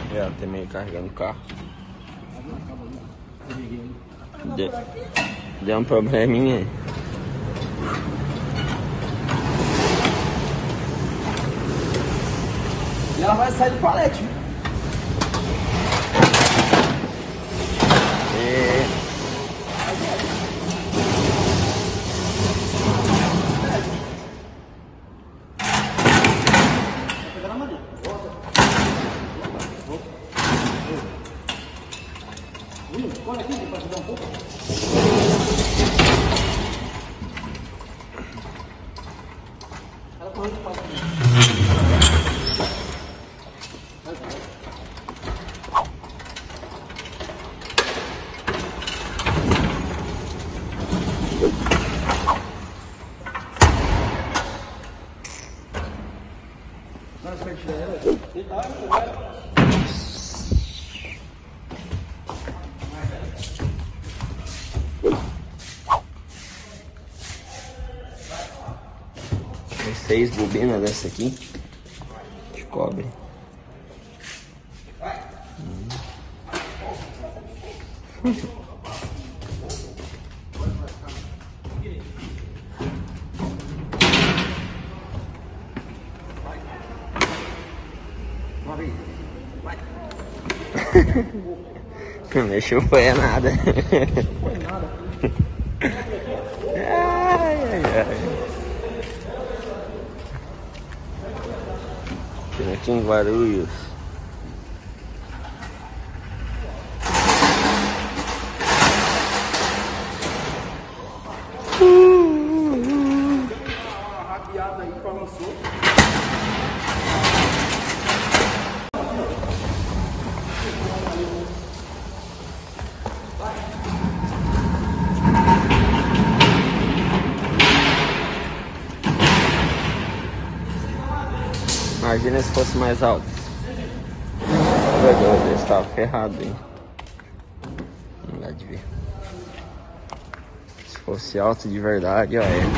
Já terminei carregando o carro. Deu um probleminha aí. E ela vai sair do palete. Olha aqui, para ajudar um pouco. Ela correu para não, você vai tirar ela? Tem 6 bobinas dessa aqui de cobre. Não mexeu foi nada. Foi nada. Ai, ai, ai. Aqui em Guarulhos. Uma rabiada aí pra lançou. Imagina se fosse mais alto. Meu Deus, eu estava ferrado, hein? Não dá de ver. Se fosse alto de verdade, ó, é.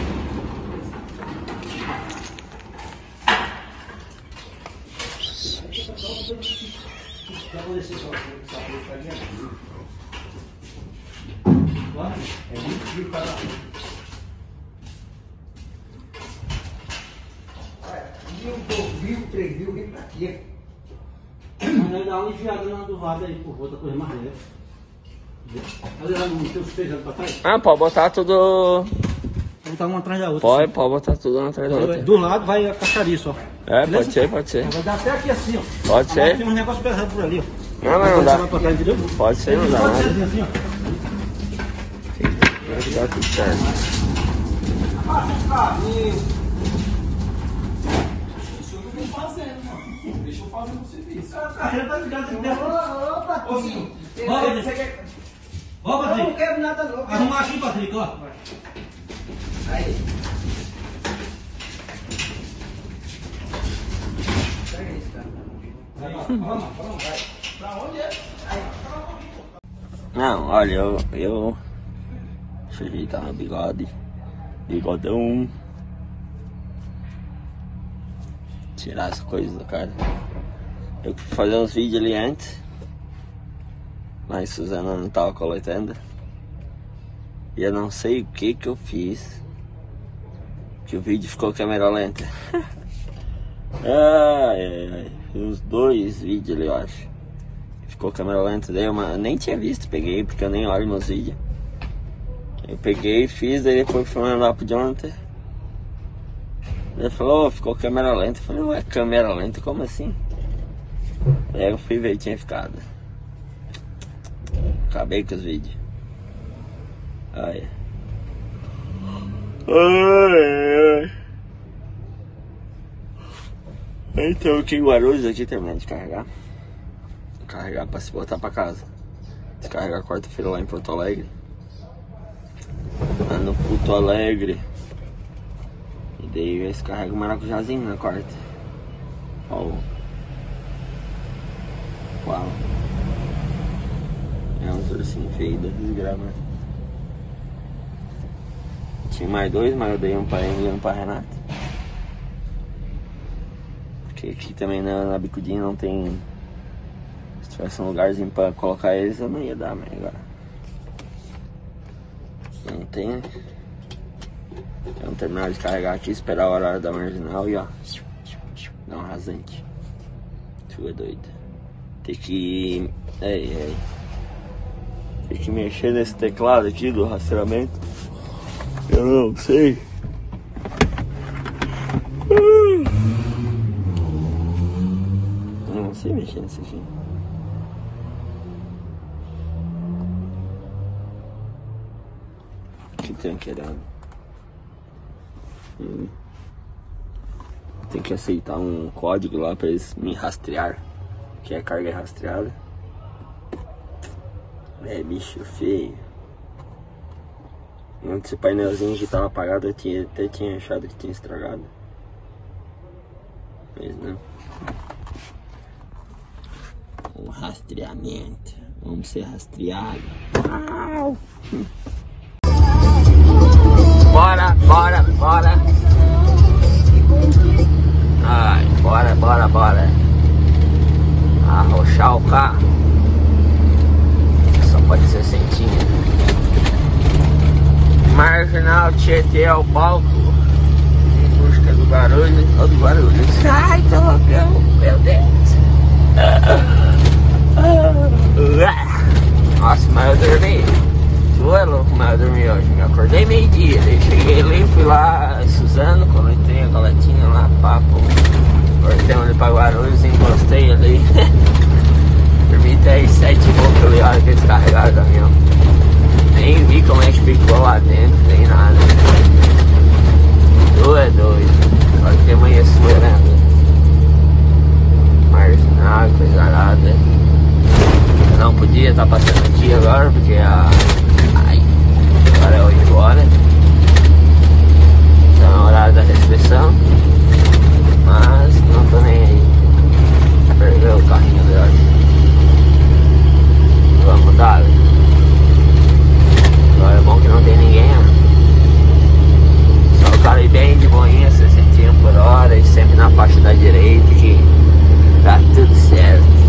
Mil, 3 mil, vem pra quê? Mas dá uma enfiada na do lado aí, por outra coisa mais leve. Ali lá no teu feijão pra trás. Ah, pode botar tudo. Vou botar uma atrás da outra. Pode botar tudo uma atrás da outra. Do lado vai a caçariça, ó. É, Beleza? pode ser. Vai dar até aqui assim, ó. Pode ser. Tem uns negócios pesados por ali, ó. Não, mas não dá. Vai pra trás, entendeu? Pode ser, não dá Pode nada. ser assim, ó. Vai dar tudo certo. Isso eu não vou fazendo, mano. Deixa eu fazer o serviço. A carreira tá ligada aqui dentro. Ô, Patinho. Bora, Você quer... Ó, Eu não Patrick. quero nada não. Arruma aqui, Patrick, ó. Aí. Pega isso, cara. Vamos, vai. Pra onde é? Aí. Não, olha, eu deixa eu ajeitar meu bigode. Bigodão. Tirar as coisas da cara. Eu fui fazer uns vídeos ali antes, mas Suzana não tava coletando. E eu não sei o que eu fiz, que o vídeo ficou câmera lenta. Ai, uns 2 vídeos ali, eu acho. Ficou câmera lenta, daí eu nem tinha visto, peguei, porque eu nem olho meus vídeos. Eu peguei, fiz, daí depois fui mandar pro Jonathan. Ele falou, ficou câmera lenta. Eu falei, ué, câmera lenta, como assim? Aí eu fui ver e tinha ficado. Acabei com os vídeos. Ai. Então aqui em Guarulhos, aqui terminando de carregar. Carregar pra se botar pra casa. Descarregar quarta-feira lá em Porto Alegre. Lá no Porto Alegre. E daí eles carregam o maracujazinho na quarta. Ó. Uau. É uns ursinhos feios da desgrama. Tinha mais 2, mas eu dei um pra ele e um pra Renata. Porque aqui também na Bicudinha não tem Se tivesse um lugarzinho pra colocar eles, eu não ia dar, mas agora não tem, né? Vamos terminar de carregar aqui, esperar a hora da marginal e ó, dá um rasante. Tu é doido. Tem que... Tem que mexer nesse teclado aqui do rastreamento. Eu não sei. Eu não sei mexer nesse aqui. O que tem querendo? Tem que aceitar um código lá pra eles me rastrear, que é carga rastreada. É bicho feio. Antes esse painelzinho que tava apagado, eu até tinha achado que tinha estragado, mas não. O rastreamento. Vamos ser rastreados. Bora, bora, bora. Ai, bora, bora, bora. Arrochar o carro. Só pode ser sentinha. Marginal Tietê ao palco. Em busca do barulho. Ou do barulho. Ai, tô loucão, meu Deus. Nossa, mas eu dormi. Tu é louco, mas eu dormi hoje. Me acordei meio-dia. Daí cheguei ali, fui lá, Suzano, coletei a coletinha lá, papo. Cortei ali pra Guarulhos, encostei ali. Dormi até as 7 e pouco ali, a hora que eles carregaram o caminhão. Nem vi como é que ficou lá dentro, nem nada. Tu é doido. Agora que amanheceu, né? Marginal, coisa nada. Não podia estar passando aqui agora, porque agora é 8 horas. Então é o horário da restrição. Mas não tô nem aí. Perdeu o carrinho de hoje. Vamos dar. Agora é bom que não tem ninguém, ó. Só o cara ir bem de boinha, 60 por hora e sempre na faixa da direita, que tá tudo certo.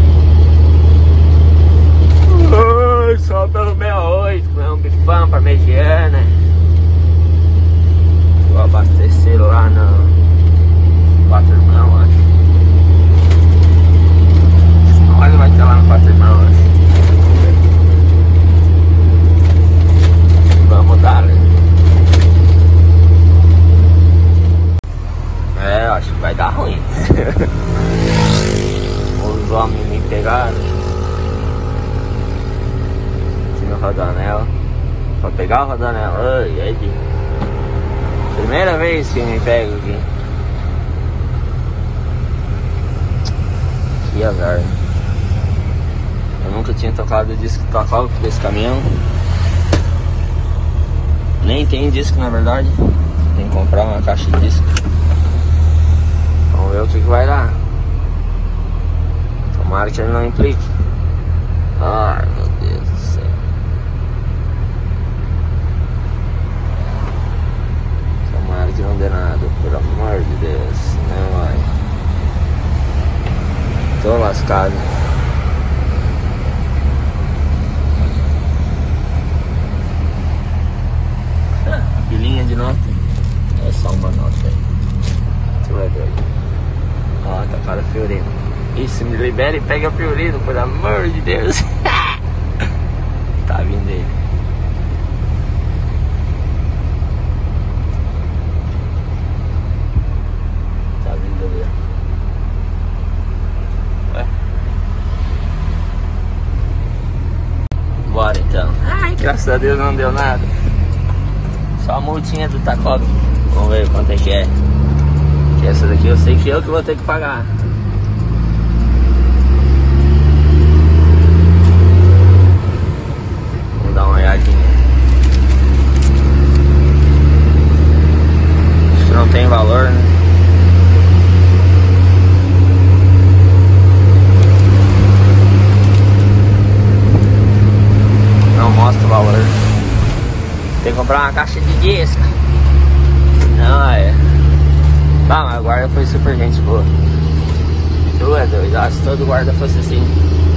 Só pelo 68, comer um bifão pra mediana. Vou abastecer lá no 4 Irmãos, acho. Olha, vai ter lá no 4 Irmãos, acho. Vamos dar, né? Acho que vai dar ruim. Os homens me pegaram aqui no Rodanel. Pra pegar o Rodanel. Ai, primeira vez que me pego aqui. Que azar. Eu nunca tinha tocado disco tocado desse caminhão. Nem tem disco, na verdade. Tem que comprar uma caixa de disco. Vamos ver o que vai dar. Tomara que ele não implique. Ai, meu Deus do céu. Tomara que não dê nada, pelo amor de Deus. Não vai. Tô lascado. Pilinha de nota. É só uma nota aí. Tu é doido. Ó, tá cara Fiorino. Isso, me libera e pega o Fiorino, pelo amor de Deus. Tá vindo ele. Tá vindo ali, ó. Ué. Bora então. Ai, graças a Deus não deu nada. Só a multinha do Tacob. Vamos ver quanto é que é. Que essa daqui eu sei que eu que vou ter que pagar. Vamos dar uma olhadinha. Acho que não tem valor, né? Não mostra o valor. Tem que comprar uma caixa de disco. Não, é. Tá, mas a guarda foi super gente boa. Tu é doido, se todo guarda fosse assim.